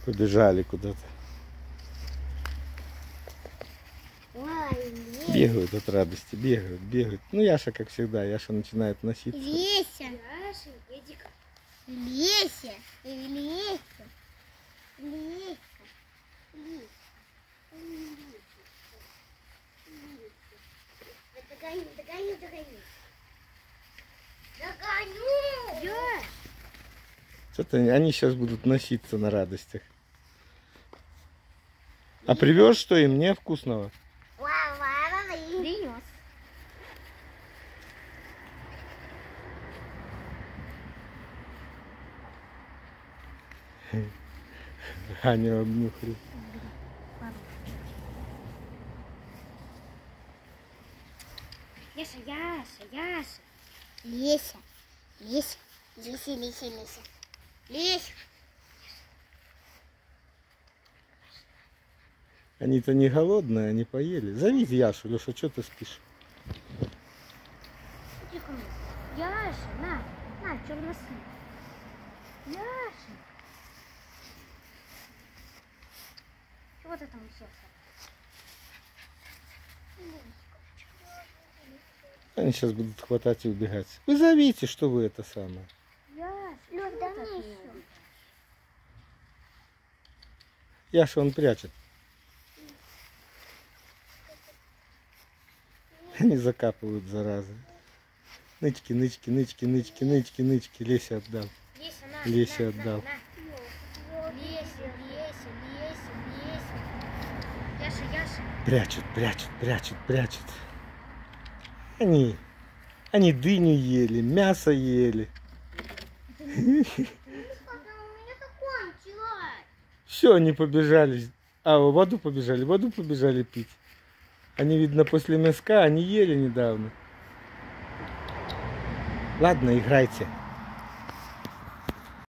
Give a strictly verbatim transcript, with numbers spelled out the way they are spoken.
Побежали куда-то. Бегают от радости, бегают, бегают. Ну, Яша, как всегда, Яша начинает носиться. Леся. Яша, Эдик. Леся. Леся. Леся. Леся. Догоню, догоню, догоню. Догоню. Яш. Что-то они сейчас будут носиться на радостях. А привез что им? Не вкусного? Принес. Аня обнюхали. Яша, Яша, Яша. Леся. Леся. Леся, Леся, Леся. Леся. Они-то не голодные, они поели. Зовите Яшу, Леша, что ты спишь? Яша, на, на, черносы. Яша. Чего ты там уселся? Они сейчас будут хватать и убегать. Вы зовите, что вы это самое. Яша, ну, да не. Яша он прячет. Они закапывают, заразы. Нычки, нычки, нычки, нычки, нычки, нычки. Леся отдал. Леся, на, Леся на, отдал. на, на. Леся, Леся, Леся, Леся. Яша, Яша. Прячут, прячут, прячут, прячут. Они, они дыню ели, мясо ели. Все, они побежали. А, в воду побежали, в воду побежали пить. Они, видно, после мяска, они ели недавно. Ладно, играйте.